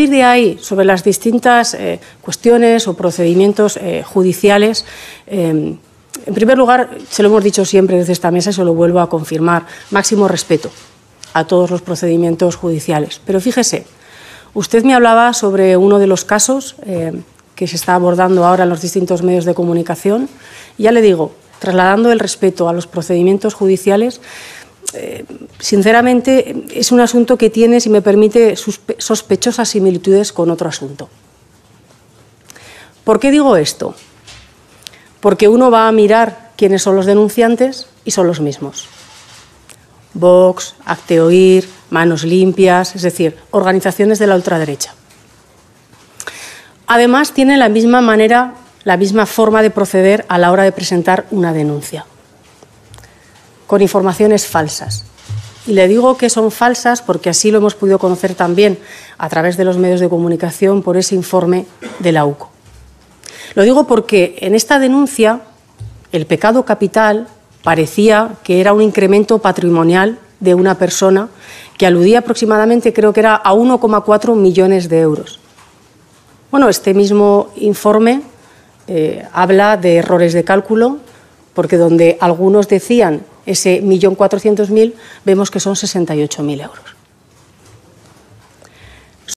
partir de ahí, sobre las distintas cuestiones o procedimientos judiciales, en primer lugar, se lo hemos dicho siempre desde esta mesa y se lo vuelvo a confirmar, máximo respeto a todos los procedimientos judiciales. Pero fíjese, usted me hablaba sobre uno de los casos que se está abordando ahora en los distintos medios de comunicación. Y ya le digo, trasladando el respeto a los procedimientos judiciales, sinceramente es un asunto que tiene, si me permite, sospechosas similitudes con otro asunto. ¿Por qué digo esto? Porque uno va a mirar quiénes son los denunciantes y son los mismos. Vox, Hazte Oír, Manos Limpias, es decir, organizaciones de la ultraderecha. Además, tienen la misma manera, la misma forma de proceder a la hora de presentar una denuncia, con informaciones falsas. Y le digo que son falsas porque así lo hemos podido conocer también a través de los medios de comunicación por ese informe de la UCO. Lo digo porque en esta denuncia el pecado capital parecía que era un incremento patrimonial de una persona que aludía aproximadamente, creo que era a 1,4 millones de euros. Bueno, este mismo informe habla de errores de cálculo, porque donde algunos decían ese 1.400.000, vemos que son 68.000 euros.